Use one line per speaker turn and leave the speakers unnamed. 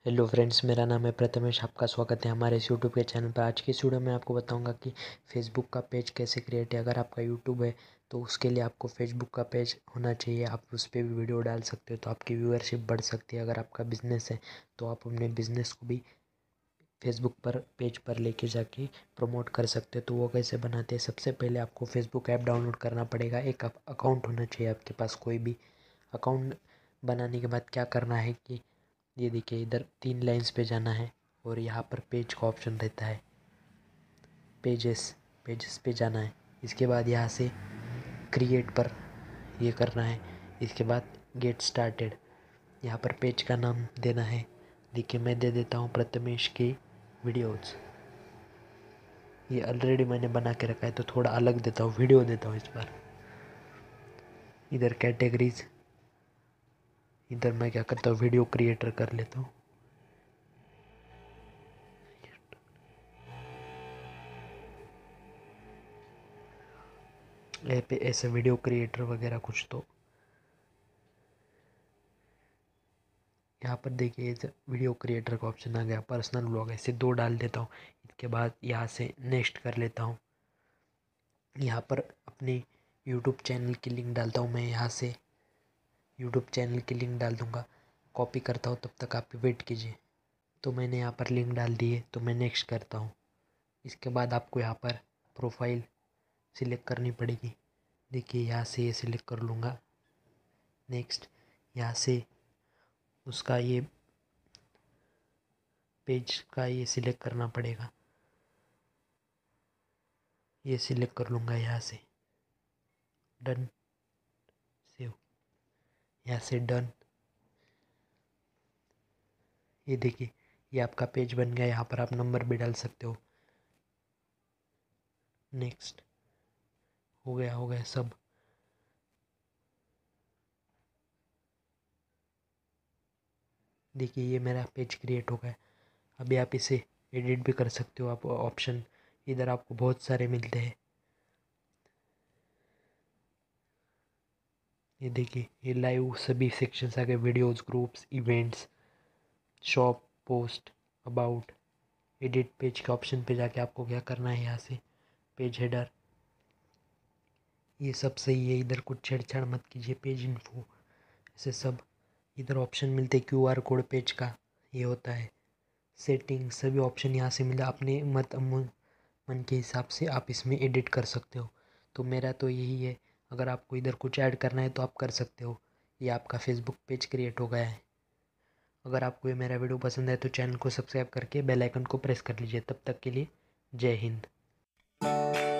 Hello friends, मेरा नाम है प्रथमेश। आपका स्वागत है हमारे इस यूट्यूब के चैनल पर। आज की इस वीडियो में आपको बताऊंगा कि फेसबुक का पेज कैसे क्रिएट है। अगर आपका यूट्यूब है तो उसके लिए आपको फेसबुक का पेज होना चाहिए। आप उस पर भी वीडियो डाल सकते हो तो आपकी व्यूअरशिप बढ़ सकती है। अगर आपका बिजनेस है तो आप अपने बिजनेस को भी फेसबुक पर पेज पर लेके जाके प्रमोट कर सकते हो। तो वो कैसे बनाते हैं, सबसे पहले आपको फेसबुक ऐप डाउनलोड करना पड़ेगा। एक अकाउंट होना चाहिए आपके पास, कोई भी अकाउंट। बनाने के बाद क्या करना है कि ये देखिए, इधर 3 लाइंस पे जाना है और यहाँ पर पेज का ऑप्शन रहता है। पेजेस पे जाना है। इसके बाद यहाँ से क्रिएट पर ये करना है। इसके बाद गेट स्टार्टेड, यहाँ पर पेज का नाम देना है। देखिए, मैं दे देता हूँ प्रथमेश की वीडियोज़। ये ऑलरेडी मैंने बना के रखा है तो थोड़ा अलग देता हूँ, वीडियो देता हूँ इस बार। इधर कैटेगरीज, इधर मैं क्या करता हूँ, वीडियो क्रिएटर कर लेता हूँ। पे ऐसे वीडियो क्रिएटर वगैरह कुछ। तो यहाँ पर देखिए, वीडियो क्रिएटर का ऑप्शन आ गया। पर्सनल ब्लॉग ऐसे 2 डाल देता हूँ। इसके बाद यहाँ से नेक्स्ट कर लेता हूँ। यहाँ पर अपनी यूट्यूब चैनल की लिंक डालता हूँ। मैं यहाँ से यूट्यूब चैनल की लिंक डाल दूँगा। कॉपी करता हूँ, तब तक आप वेट कीजिए। तो मैंने यहाँ पर लिंक डाल दी है, तो मैं नेक्स्ट करता हूँ। इसके बाद आपको यहाँ पर प्रोफाइल सिलेक्ट करनी पड़ेगी। देखिए, यहाँ से ये सिलेक्ट कर लूँगा। नेक्स्ट, यहाँ से उसका ये पेज का ये सिलेक्ट करना पड़ेगा। ये सिलेक्ट कर लूँगा यहाँ से। डन, सेव, यहाँ से डन। ये देखिए, ये आपका पेज बन गया। यहाँ पर आप नंबर भी डाल सकते हो। नेक्स्ट, हो गया सब। देखिए, ये मेरा पेज क्रिएट हो गया। अभी आप इसे एडिट भी कर सकते हो। आप ऑप्शन इधर आपको बहुत सारे मिलते हैं। ये देखिए, ये लाइव सभी सेक्शंस आ गए। Videos, groups, events, shop, post, about, edit page के ऑप्शन पे जाके आपको क्या करना है, यहाँ से पेज हेडर, ये सब सही है। इधर कुछ छेड़छाड़ मत कीजिए। पेज इन्फो, ऐसे सब इधर ऑप्शन मिलते हैं। QR कोड पेज का ये होता है। सेटिंग, सभी ऑप्शन यहाँ से मिला। अपने मन के हिसाब से आप इसमें एडिट कर सकते हो। तो मेरा तो यही है। अगर आपको इधर कुछ ऐड करना है तो आप कर सकते हो। ये आपका फेसबुक पेज क्रिएट हो गया है। अगर आपको ये मेरा वीडियो पसंद है तो चैनल को सब्सक्राइब करके बेल आइकन को प्रेस कर लीजिए। तब तक के लिए जय हिंद।